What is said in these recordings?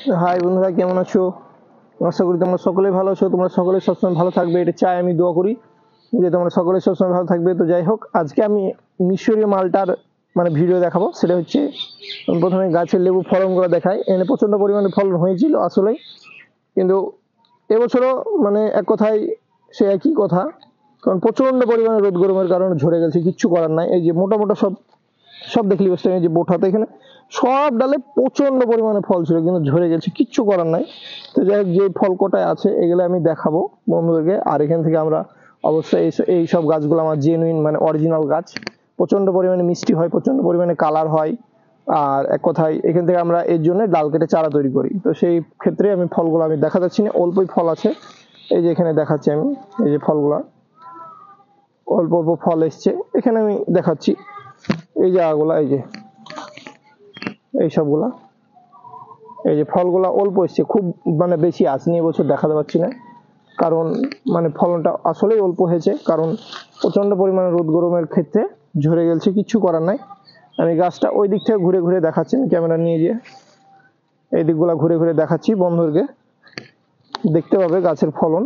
High বন্ধুরা, কেমন আছো? আশা করি তোমরা সকলেই ভালো আছো। তোমরা সকলে সবসময় ভালো থাকবে, এটা চাই, আমি দোয়া করি যে তোমরা সকলে সবসময় ভালো থাকবে। তো যাই হোক, আজকে আমি মিশরীয় মালটার ভিডিও দেখাবো। সেটা হচ্ছে, প্রথমে গাছের লেবু ফলনগুলো দেখাই। এখানে প্রচণ্ড পরিমাণে ফলন হয়েছিল আসলেই, কিন্তু এবছরও এক কথায় সে একই কথা। কারণ প্রচণ্ড পরিমাণে রোদ গরমের কারণে ঝরে গেছে, কিচ্ছু করার নাই। এই যে মোটা মোটা সব সব দেখলি বসতে, এই যে বোঠাতে এখানে সব ডালে প্রচন্ড পরিমাণে ফল ছিল, কিন্তু ঝরে গেছে, কিচ্ছু করার নাই। তো যাই হোক, যে ফল কোটায় আছে এগুলো আমি দেখাবো বন্ধুদেরকে। আর এখান থেকে আমরা অবশ্যই এই সব গাছগুলো আমার জেনুইন অরিজিনাল গাছ। প্রচন্ড পরিমাণে মিষ্টি হয়, প্রচন্ড পরিমাণে কালার হয়। আর এক কথায় এখান থেকে আমরা এর জন্য ডাল কেটে চারা তৈরি করি। তো সেই ক্ষেত্রে আমি ফলগুলো আমি দেখা যাচ্ছি না, অল্পই ফল আছে। এই যে এখানে দেখাচ্ছি আমি, এই যে ফলগুলা অল্প অল্প ফল এসছে, এখানে আমি দেখাচ্ছি। এই জায়গাগুলা, এই যে এই সবগুলা, এই যে ফলগুলা অল্প এসছে, খুব বেশি আসেনি এবছর, দেখাতে পাচ্ছি না। কারণ ফলনটা আসলেই অল্প হয়েছে, কারণ প্রচন্ড পরিমাণে রোদ গরমের ক্ষেত্রে ঝরে গেছে, কিচ্ছু করার নাই। আমি গাছটা ওই দিক থেকে ঘুরে ঘুরে দেখাচ্ছি, ক্যামেরা নিয়ে গিয়ে এই দিকগুলা ঘুরে ঘুরে দেখাচ্ছি বন্ধুদেরকে, দেখতে পাবে গাছের ফলন।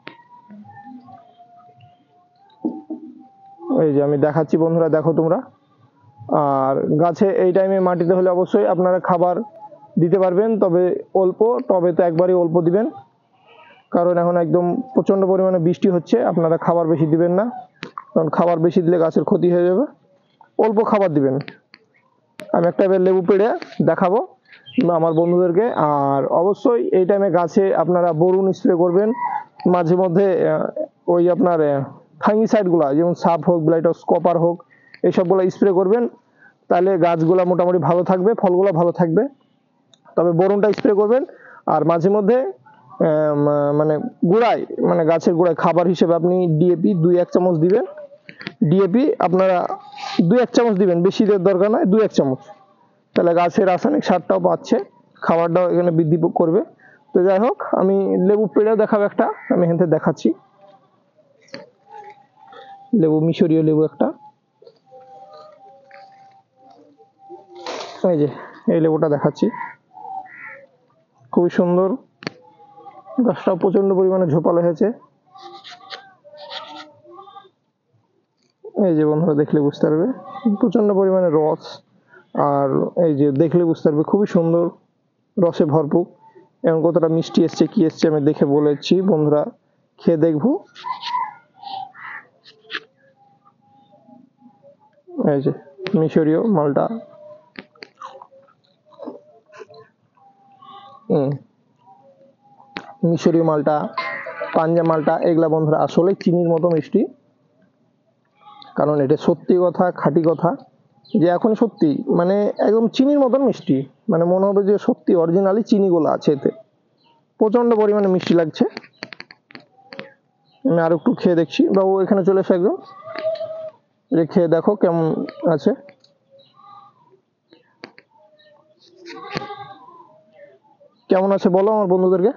এই যে আমি দেখাচ্ছি বন্ধুরা, দেখো তোমরা। আর গাছে এই টাইমে মাটিতে হলে অবশ্যই আপনারা খাবার দিতে পারবেন, তবে অল্প, টবে তো একবারই অল্প দিবেন। কারণ এখন একদম প্রচন্ড পরিমাণে বৃষ্টি হচ্ছে, আপনারা খাবার বেশি দিবেন না, কারণ খাবার বেশি দিলে গাছের ক্ষতি হয়ে যাবে। অল্প খাবার দিবেন। আমি একটা এবার লেবু পেড়ে দেখাবো আমার বন্ধুদেরকে। আর অবশ্যই এই টাইমে গাছে আপনারা বোরন স্প্রে করবেন, মাঝে মধ্যে ওই আপনার ফাঙ্গিসাইডগুলো, যেমন সাপ হোক, ব্লাইটক্স, কপার হোক, এইসবগুলো স্প্রে করবেন। তাহলে গাছগুলা মোটামুটি ভালো থাকবে, ফলগুলো ভালো থাকবে। তবে বোরনটা স্প্রে করবেন। আর মাঝে মধ্যে গোড়ায়, গাছের গোড়ায় খাবার হিসেবে আপনি ডিএপি 2-1 চামচ দিবেন। ডিএপি আপনারা 2-1 চামচ দিবেন, বেশি দেওয়ার দরকার নয়, 2-1 চামচ। তাহলে গাছের রাসায়নিক সারটাও পাচ্ছে, খাবারটাও এখানে বৃদ্ধি করবে। তো যাই হোক, আমি লেবু পেড়েও দেখাবো একটা, আমি এখান থেকে দেখাচ্ছি। লেবু, মিশরীয় লেবু একটা, এই যে এই লেবুটা দেখাচ্ছি, খুবই সুন্দর। গাছটা প্রচন্ড পরিমাণে ঝোপালো হয়েছে। এই যে বন্ধুরা দেখলে বুঝতে পারবে, প্রচন্ড পরিমাণে রস। আর এই যে দেখলে বুঝতে পারবে, খুবই সুন্দর, রসে ভরপুর। এবং কতটা মিষ্টি এসছে, কি এসছে আমি দেখে বলেছি, বন্ধুরা খেয়ে দেখবো। এই যে মিশরীয় মালটা, মিশরীয় মালটা, পাঞ্জাব মালটা, এগুলা বন্ধুরা আসলে চিনির মতো মিষ্টি। কারণ এটা সত্যি কথা, খাঁটি কথা, যে এখন সত্যি একদম চিনির মতন মিষ্টি। মনে হবে যে সত্যি অরিজিনালি চিনিগুলো আছে এতে, প্রচন্ড পরিমাণে মিষ্টি লাগছে। আমি আর একটু খেয়ে দেখছি। বাবু এখানে চলে এসে একদম খেয়ে দেখো কেমন আছে। কেমন আছে বলো আমার বন্ধুদেরকে।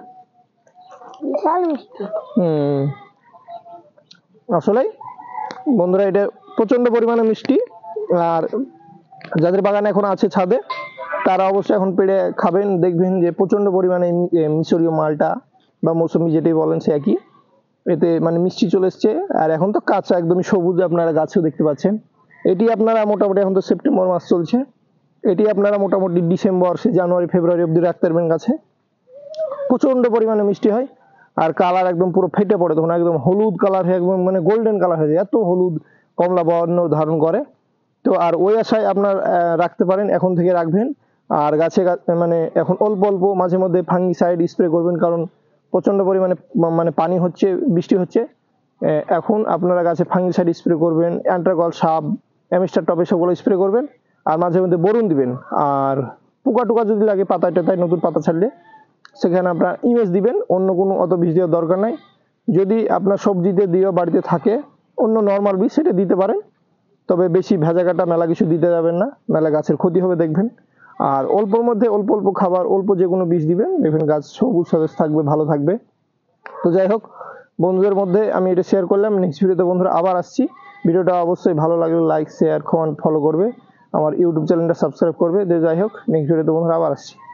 আসলেই বন্ধুরা, এটা প্রচন্ড পরিমাণে মিষ্টি। আর যাদের বাগানে এখন আছে ছাদে, তারা অবশ্যই এখন পেড়ে খাবেন, দেখবেন যে প্রচন্ড পরিমাণে মিশরীয় মালটা বা মৌসুমি যেটাই বলেন সে একই, এতে মিষ্টি চলে এসছে। আর এখন তো কাঁচা, একদমই সবুজ, আপনারা গাছেও দেখতে পাচ্ছেন। এটি আপনারা মোটামুটি, এখন তো সেপ্টেম্বর মাস চলছে, এটি আপনারা মোটামুটি ডিসেম্বর, জানুয়ারি, ফেব্রুয়ারি অব্দি রাখতে পারবেন গাছে। প্রচন্ড পরিমাণে মিষ্টি হয়। আর কালার একদম পুরো ফেটে পড়ে, তখন একদম হলুদ কালার হয়ে, একদম গোল্ডেন কালার হয়ে যায়, এত হলুদ কমলা বর্ণ ধারণ করে। তো আর ওই আশায় আপনার রাখতে পারেন, এখন থেকে রাখবেন। আর গাছে এখন অল্প অল্প মাঝে মধ্যে ফাঙ্গিসাইড স্প্রে করবেন, কারণ প্রচন্ড পরিমাণে পানি হচ্ছে, বৃষ্টি হচ্ছে। এখন আপনারা গাছে ফাঙ্গিসাইড স্প্রে করবেন, অ্যান্ট্রাকল, সাপ, অ্যামিস্টার টপ, এসবগুলো স্প্রে করবেন। আর মাঝে মধ্যে বোরন দিবেন। আর পোকা টোকা যদি লাগে পাতায় টাতায়, নতুন পাতা ছাড়লে সেখানে আপনার ইমেজ দিবেন, অন্য কোনো অত বীজ দেওয়ার দরকার নাই। যদি আপনার সবজিতে দিয়েও বাড়িতে থাকে অন্য নর্মাল বীজ, সেটা দিতে পারেন। তবে বেশি ভেজা কাটা মেলা কিছু দিতে যাবেন না, মেলা গাছের ক্ষতি হবে দেখবেন। আর অল্পর মধ্যে অল্প অল্প খাবার, অল্প যে কোনো বীজ দিবেন, দেখবেন গাছ সবুজ সতেজ থাকবে, ভালো থাকবে। তো যাই হোক, বন্ধুদের মধ্যে আমি এটা শেয়ার করলাম। নেক্সট ভিডিওতে বন্ধুরা আবার আসছি। ভিডিওটা অবশ্যই ভালো লাগলে লাইক, শেয়ার, কমেন্ট, ফলো করবে, আমার ইউটিউব চ্যানেলটা সাবস্ক্রাইব করবে। যাই হোক, নেক্সট ভিডিওতে বন্ধুরা আবার আসছি।